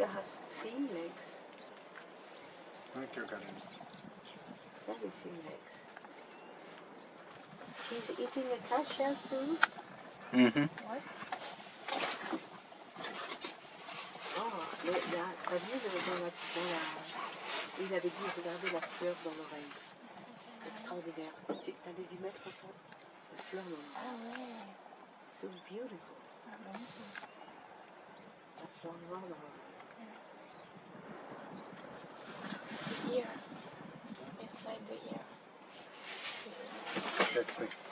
Acacia has 3 legs. Thank you, Karen. Very few legs. He's eating acacias too? Mm-hmm. What? Oh, mais t'as vu il avait dit regarder la fleur dans l'oreille. Extraordinaire. Tu allais lui mettre ça, la fleur dans l'oreille. Ah ouais. So beautiful. Ah, magnifique. La fleur noire dans l'oreille. Ear. Inside the ear. Texting.